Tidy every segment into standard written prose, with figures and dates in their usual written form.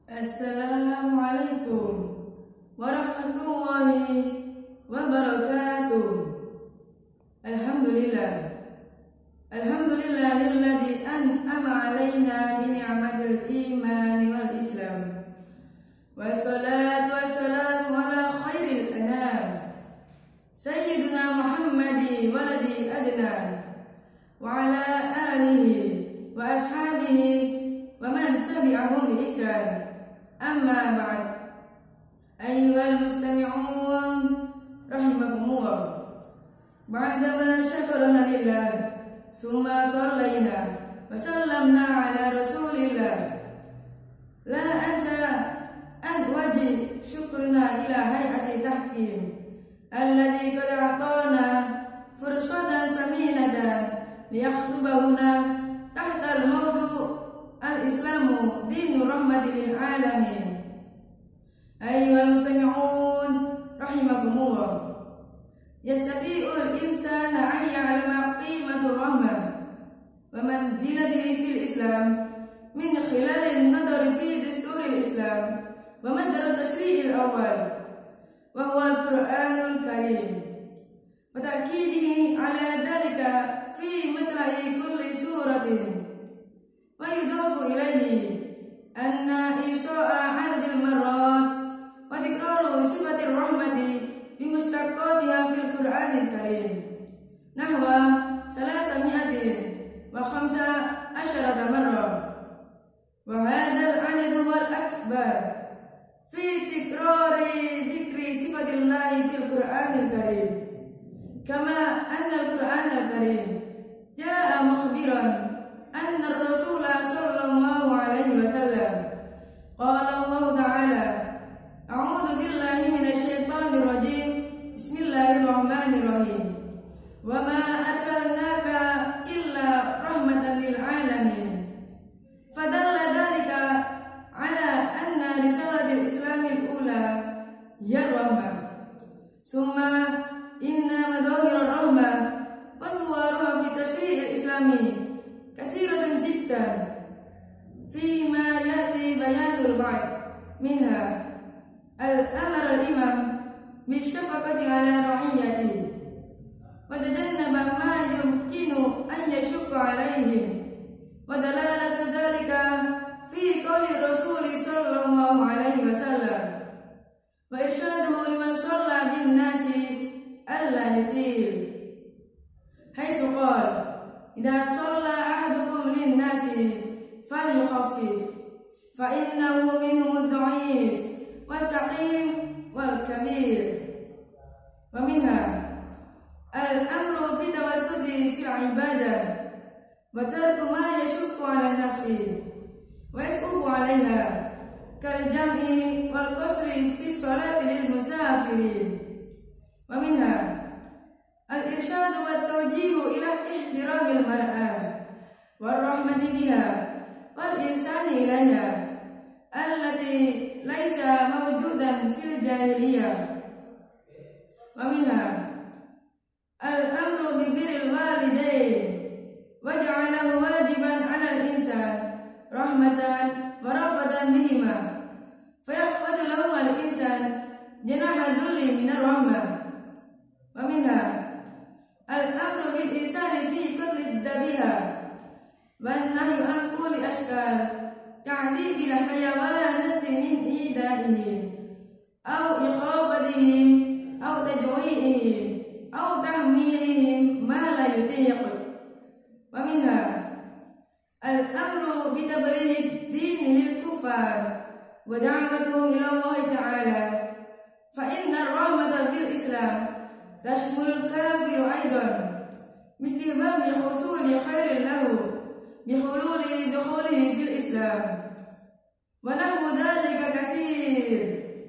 Assalamualaikum warahmatullahi wabarakatuh. Alhamdulillahilladzi an'ama alaina bi ni'matil iman wal islam. Wassalatu wassalamu ala khairil anam sayyidina Muhammadi waladi adnan wa ala alihi wa ashabihi wa man tabi'ahum bi ihsan. Amma ba'd. Ayyuhal mustami'un rahimakumullah. Ba'dama syakrana lillah summa shallaina wa sallamna ala rasulillah. La ansa an wajib syukruna ila hay'ati tahkim alladhi qad a'tana fursatan saminatan liyakhutubahuna tahta al-mawdu' al-Islamu dinu rahmatil lil alamin. Ayyuhal mustami'un rahimakumullah. Yastati'ul insana an ya'lama qimatur rahmah wa manzilatihi fil Islam min khilalin nadari fi dasturil Islam wa masdar tashri'il awal wa huwa al-Qur'anul Karim wa ta'kidihi ala dhalika fi matla'i kulli suratin. ويضاف إليه أن إنشاء عدد المرات وتكرار صفة الرحمة بمشتقاتها في القرآن الكريم نحو 315 مرة، وهذا العدد هو الأكبر في تكرار ذكر صفة الله في القرآن الكريم، كما أن القرآن الكريم جاء مخبرا أن الرسول صلى الله عليه وسلم قال الله تعالى: أعوذ بالله من الشيطان الرجيم، بسم الله الرحمن الرحيم، وما أرسلناك إلا رحمة للعالمين. فدل ذلك على أن رسالة الإسلام الأولى هي الرحمة، ثم إن مظاهر الرحمة وصورها في التشريع الإسلامي كثيرة جدا، فيما يأتي بيان البعض منها الأمر الإمام بالشفقة على رعيته وتجنب ما يمكن أن يشق عليهم، ودلالة ذلك في قول الرسول صلى الله عليه وسلم وإرشاده لمن صلى بالناس ألا يطيل، حيث قال: إذا صلى أحدكم للناس فليخفف فإنه منهم الضعيف والسقيم والكبير. ومنها الأمر بالتوسط في العبادة وترك ما يشق على النفس ويصعب عليها كالجمع والقصر في الصلاة للمسافرين. ومنها الإرشاد والتوجيه إلى احترام المرأة والرحمة بها والإحسان إليها التي ليس موجودا في الجاهلية. ومنها الأمر ببر الوالدين وجعله واجبا على الإنسان رحمة ورأفة بهما، فيخفض لهما الإنسان جناح الذل من الرحمة. ومنها الأمر بالإحسان في قتل الذبيحة والنهي عن كل أشكال تعذيب الحيوانات من إيذائهم أو إخرافتهم أو تجويعهم أو تحميلهم ما لا يطيق. ومنها الأمر بتبرير الدين للكفار ودعوتهم إلى الله تعالى، فإن الرحمة في الإسلام تشمل الكافر أيضا باستحباب حصول خير له بحلول دخوله في الإسلام، ونحو ذلك كثير.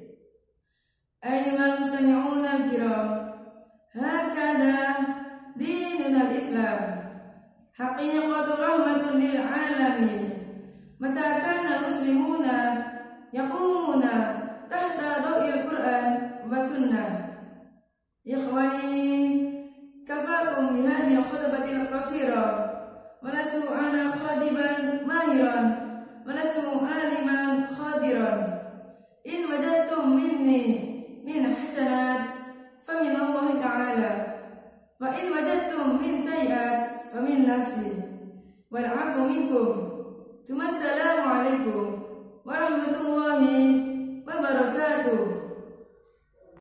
أيها المستمعون الكرام، هكذا ديننا الإسلام حقيقة رحمة للعالمين، متى كان المسلمون يقومون تحت ضوء القرآن والسنة. إخواني، كفاكم بهذه الخطبة القصيرة، ولست أنا خادما ماهرا ولست عالما خادرا، من حسنات فمن الله تعالى، وإن وجدتم من سيئات فمن نفسي، والعفو منكم. ثم السلام عليكم ورحمة الله وبركاته.